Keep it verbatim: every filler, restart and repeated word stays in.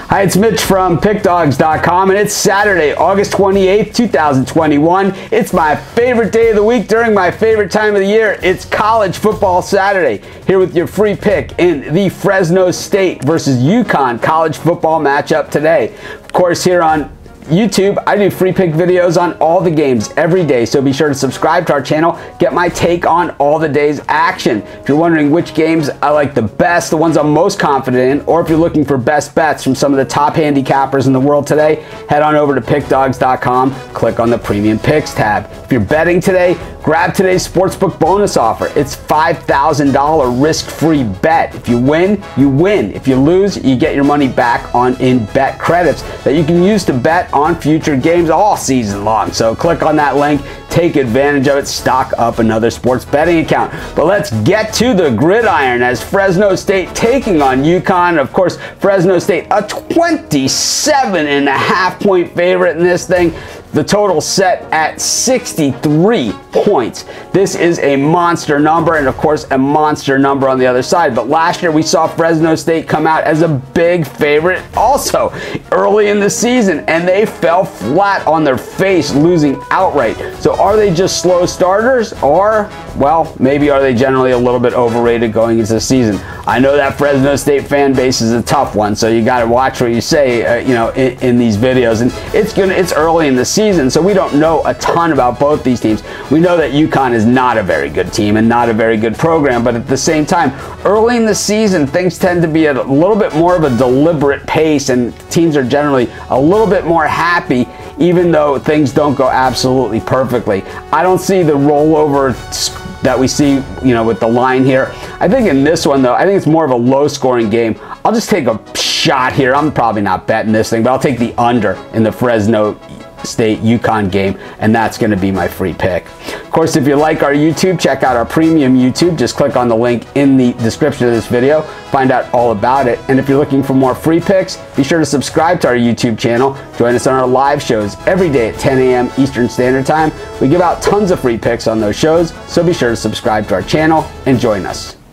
Hi, it's Mitch from Pick Dogs dot com, and it's Saturday, August twenty-eighth, two thousand twenty-one. It's my favorite day of the week during my favorite time of the year. It's College Football Saturday, here with your free pick in the Fresno State versus UConn college football matchup today. Of course, here on YouTube, I do free pick videos on all the games every day, so be sure to subscribe to our channel, get my take on all the day's action. If you're wondering which games I like the best, the ones I'm most confident in, or if you're looking for best bets from some of the top handicappers in the world today, head on over to Pick Dogs dot com, click on the Premium Picks tab. If you're betting today, grab today's Sportsbook bonus offer. It's five thousand dollars risk-free bet. If you win, you win. If you lose, you get your money back on in-bet credits that you can use to bet on future games all season long. So click on that link, take advantage of it, stock up another sports betting account. But let's get to the gridiron as Fresno State taking on UConn. Of course, Fresno State, a twenty-seven and a half point favorite in this thing. The total set at sixty-three points. This is a monster number, and of course a monster number on the other side. But last year we saw Fresno State come out as a big favorite also early in the season, and they fell flat on their face, losing outright. So are they just slow starters, or, well, maybe are they generally a little bit overrated going into the season? I know that Fresno State fan base is a tough one, so you got to watch what you say, uh, you know, in, in these videos. And it's gonna, it's early in the season, so we don't know a ton about both these teams. We know that UConn is not a very good team and not a very good program, but at the same time, early in the season, things tend to be at a little bit more of a deliberate pace, and teams are generally a little bit more happy, even though things don't go absolutely perfectly. I don't see the rollover that we see, you know, with the line here. I think in this one, though, I think it's more of a low-scoring game. I'll just take a shot here. I'm probably not betting this thing, but I'll take the under in the Fresno State UConn game, and that's going to be my free pick. Of course, if you like our YouTube, check out our premium YouTube. Just click on the link in the description of this video, find out all about it. And if you're looking for more free picks, be sure to subscribe to our YouTube channel. Join us on our live shows every day at ten A M Eastern Standard Time. We give out tons of free picks on those shows, so be sure to subscribe to our channel and join us.